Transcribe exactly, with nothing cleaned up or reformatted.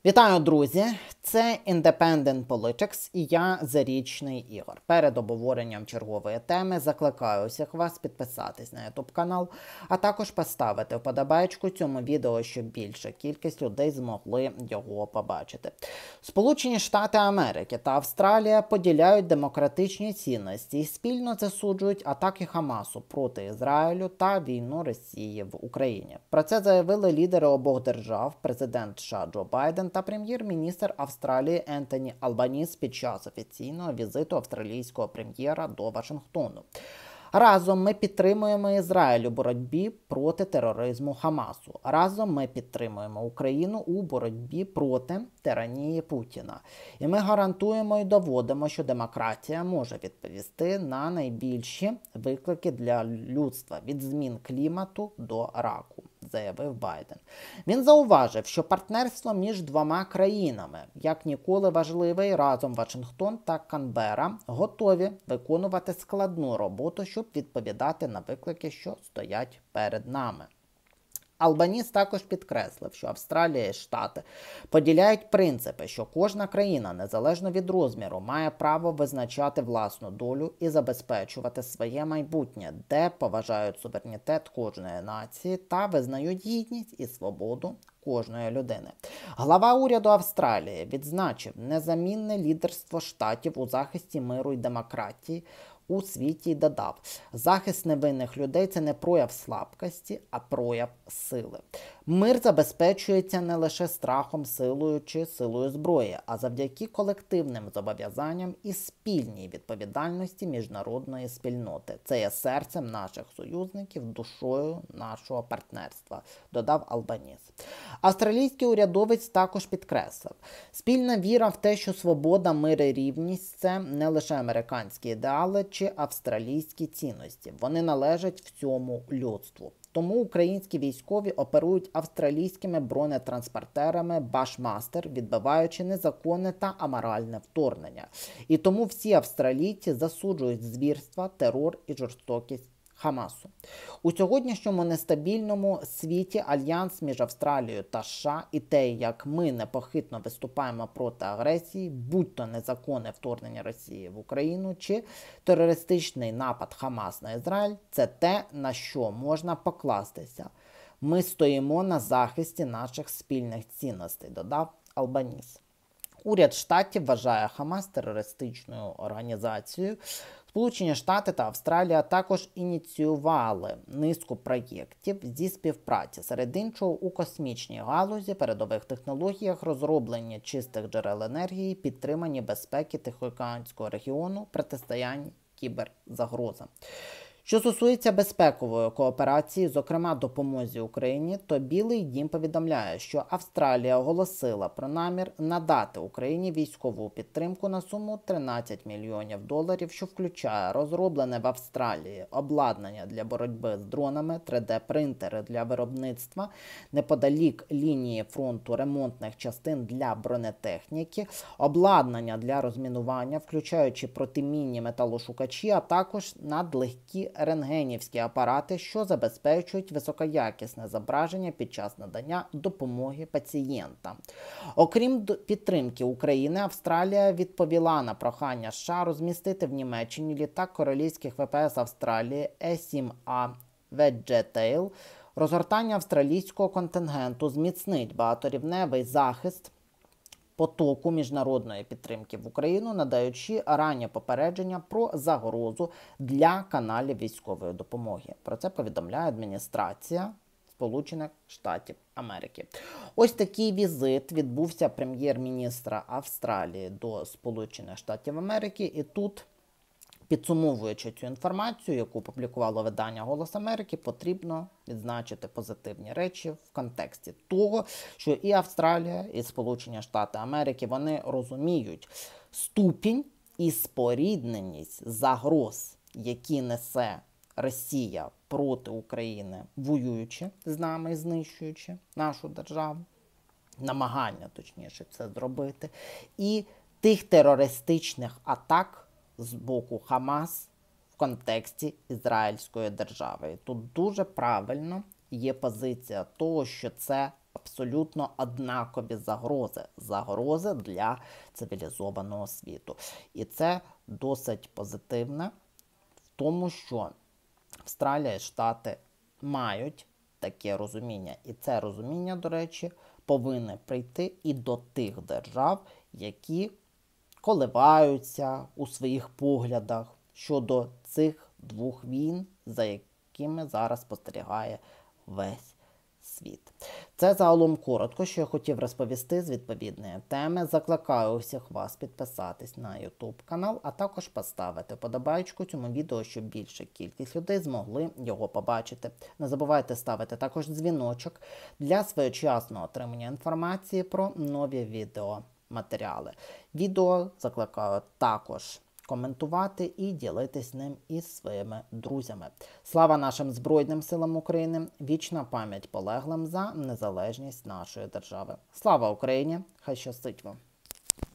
Вітаю, друзі! Це Independent Politics і я, Зарічний Ігор. Перед обговоренням чергової теми закликаю усіх вас підписатись на YouTube канал, а також поставити вподобайку цьому відео, щоб більша кількість людей змогли його побачити. Сполучені Штати Америки та Австралія поділяють демократичні цінності і спільно засуджують атаки Хамасу проти Ізраїлю та війну Росії в Україні. Про це заявили лідери обох держав, президент США Джо Байден та прем'єр-міністр Австралії Ентоні Албаніс під час офіційного візиту австралійського прем'єра до Вашингтону. Разом ми підтримуємо Ізраїль у боротьбі проти тероризму Хамасу. Разом ми підтримуємо Україну у боротьбі проти тиранії Путіна. І ми гарантуємо і доводимо, що демократія може відповісти на найбільші виклики для людства – від змін клімату до раку, заявив Байден. Він зауважив, що партнерство між двома країнами, як ніколи важливе, разом Вашингтон та Канберра готові виконувати складну роботу, щоб відповідати на виклики, що стоять перед нами. Албаніс також підкреслив, що Австралія і Штати поділяють принципи, що кожна країна, незалежно від розміру, має право визначати власну долю і забезпечувати своє майбутнє, де поважають суверенітет кожної нації та визнають гідність і свободу кожної людини. Глава уряду Австралії відзначив незамінне лідерство штатів у захисті миру і демократії у світі і додав: захист невинних людей – це не прояв слабкості, а прояв сили. Мир забезпечується не лише страхом, силою чи силою зброї, а завдяки колективним зобов'язанням і спільній відповідальності міжнародної спільноти. Це є серцем наших союзників, душою нашого партнерства, додав Албаніс. Австралійський урядовець також підкреслив: спільна віра в те, що свобода, мир і рівність – це не лише американські ідеали чи австралійські цінності. Вони належать всьому людству. Тому українські військові оперують австралійськими бронетранспортерами «Башмастер», відбиваючи незаконне та аморальне вторгнення. І тому всі австралійці засуджують звірства, терор і жорстокість Хамасу. У сьогоднішньому нестабільному світі альянс між Австралією та США і те, як ми непохитно виступаємо проти агресії, будь-то незаконне вторгнення Росії в Україну чи терористичний напад Хамас на Ізраїль, це те, на що можна покластися. Ми стоїмо на захисті наших спільних цінностей, додав Албаніс. Уряд штатів вважає Хамас терористичною організацією. Сполучені Штати та Австралія також ініціювали низку проєктів зі співпраці, серед іншого у космічній галузі, передових технологіях, розробленні чистих джерел енергії, підтриманні безпеки Тихоокеанського регіону, протистоянні кіберзагрозам. Що стосується безпекової кооперації, зокрема допомозі Україні, то Білий дім повідомляє, що Австралія оголосила про намір надати Україні військову підтримку на суму тринадцять мільйонів доларів, що включає розроблене в Австралії обладнання для боротьби з дронами, три де-принтери для виробництва неподалік лінії фронту ремонтних частин для бронетехніки, обладнання для розмінування, включаючи протимінні металошукачі, а також надлегкі рентгенівські апарати, що забезпечують високоякісне зображення під час надання допомоги пацієнтам. Окрім підтримки України, Австралія відповіла на прохання США розмістити в Німеччині літак королівських ве пе ес Австралії Е сім А Wedgetail. Розгортання австралійського контингенту зміцнить багаторівневий захист потоку міжнародної підтримки в Україну, надаючи раннє попередження про загрозу для каналів військової допомоги. Про це повідомляє адміністрація Сполучених Штатів Америки. Ось такий візит відбувся прем'єр-міністра Австралії до Сполучених Штатів Америки, і тут, підсумовуючи цю інформацію, яку опублікувало видання «Голос Америки», потрібно відзначити позитивні речі в контексті того, що і Австралія, і Сполучені Штати Америки, вони розуміють ступінь і спорідненість загроз, які несе Росія проти України, воюючи з нами, знищуючи нашу державу, намагання, точніше, це зробити, і тих терористичних атак з боку Хамас в контексті Ізраїльської держави. І тут дуже правильно є позиція того, що це абсолютно однакові загрози. Загрози для цивілізованого світу. І це досить позитивне в тому, що Австралія і Штати мають таке розуміння. І це розуміння, до речі, повинне прийти і до тих держав, які коливаються у своїх поглядах щодо цих двох війн, за якими зараз спостерігає весь світ. Це загалом коротко, що я хотів розповісти з відповідної теми. Закликаю усіх вас підписатись на YouTube канал, а також поставити подобайку цьому відео, щоб більша кількість людей змогли його побачити. Не забувайте ставити також дзвіночок для своєчасного отримання інформації про нові відеоматеріали. Відео закликаю також коментувати і ділитись ним із своїми друзями. Слава нашим Збройним силам України! Вічна пам'ять полеглим за незалежність нашої держави. Слава Україні! Хай щастить вам!